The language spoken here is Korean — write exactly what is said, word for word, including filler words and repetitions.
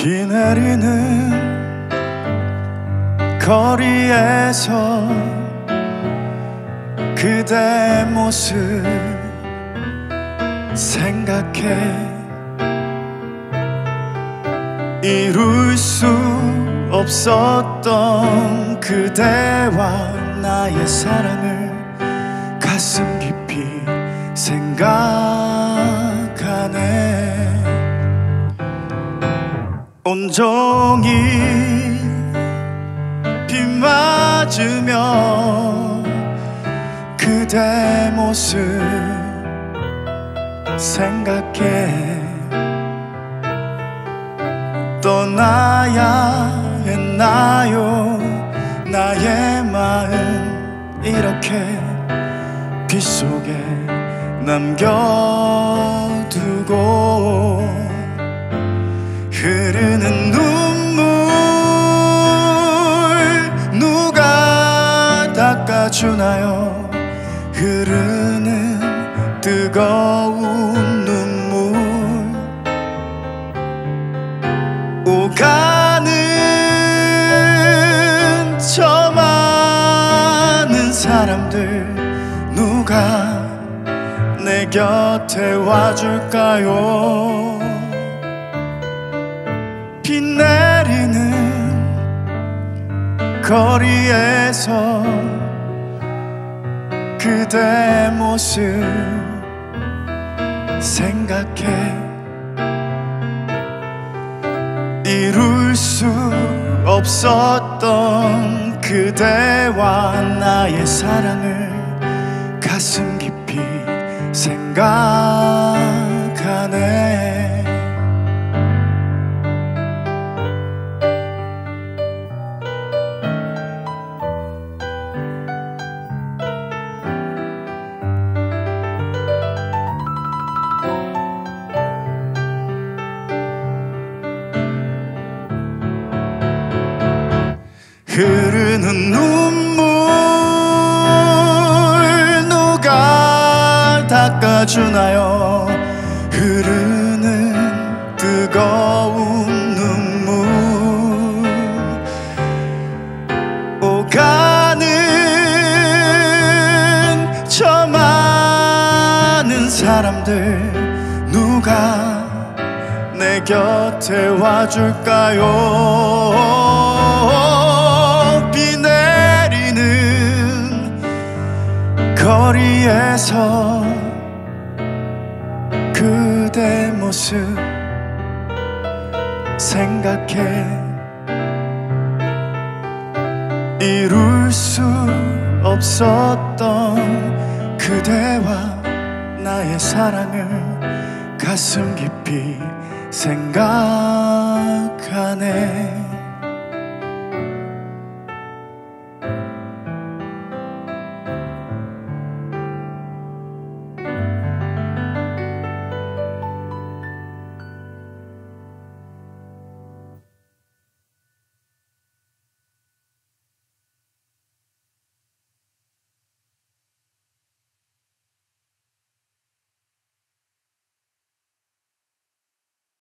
비 내리는 거리에서 그대 모습 생각해. 이룰 수 없었던 그대와 나의 사랑을 가슴 깊이 생각하네. 온종일 비 맞으며 그대 모습 생각해. 떠나야 했나요? 나의 마음 이렇게 빗속에 남겨두고. 흐르는 눈물 누가 닦아주나요? 흐르는 뜨거운 눈물 오가는 저 많은 사람들 누가 내 곁에 와줄까요? 비 내리는 거리에서 그대 모습 생각해. 이룰 수 없었던 그대와 나의 사랑을 가슴 깊이 생각하네. 흐르는 눈물 누가 닦아주나요? 흐르는 뜨거운 눈물 오가는 저 많은 사람들 누가 내 곁에 와줄까요? 거리에서 그대 모습 생각해. 이룰 수 없었던 그대와 나의 사랑을 가슴 깊이 생각하네.